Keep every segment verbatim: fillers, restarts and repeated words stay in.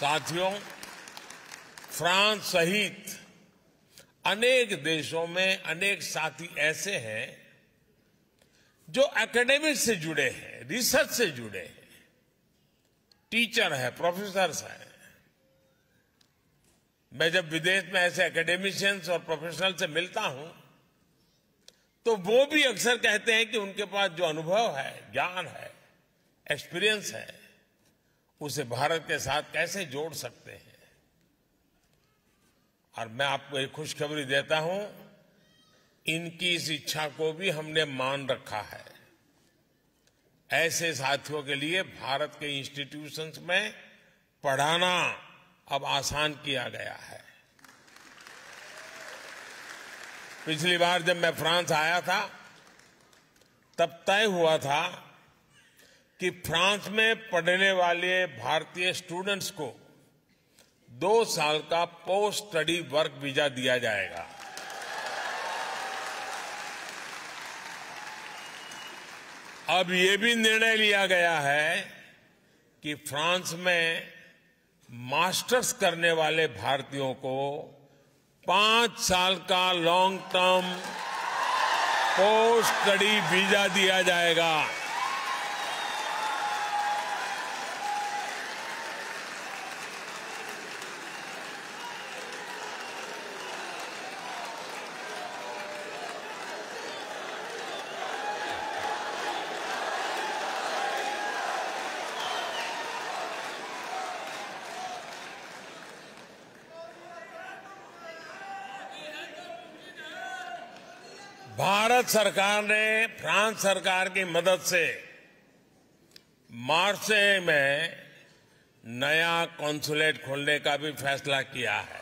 साथियों, फ्रांस सहित अनेक देशों में अनेक साथी ऐसे हैं जो एकेडमिक से जुड़े हैं, रिसर्च से जुड़े हैं, टीचर है, प्रोफेसर्स हैं। मैं जब विदेश में ऐसे एकेडमिशियंस और प्रोफेशनल से मिलता हूं तो वो भी अक्सर कहते हैं कि उनके पास जो अनुभव है, ज्ञान है, एक्सपीरियंस है, उसे भारत के साथ कैसे जोड़ सकते हैं। और मैं आपको एक खुशखबरी देता हूं, इनकी इस इच्छा को भी हमने मान रखा है। ऐसे साथियों के लिए भारत के इंस्टीट्यूशंस में पढ़ाना अब आसान किया गया है। पिछली बार जब मैं फ्रांस आया था तब तय हुआ था कि फ्रांस में पढ़ने वाले भारतीय स्टूडेंट्स को दो साल का पोस्ट स्टडी वर्क वीजा दिया जाएगा। अब ये भी निर्णय लिया गया है कि फ्रांस में मास्टर्स करने वाले भारतीयों को पांच साल का long term post study visa दिया जाएगा। भारत सरकार ने फ्रांस सरकार की मदद से मार्से में नया कॉन्सुलेट खोलने का भी फैसला किया है।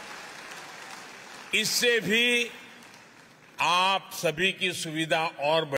इससे भी आप सभी की सुविधा और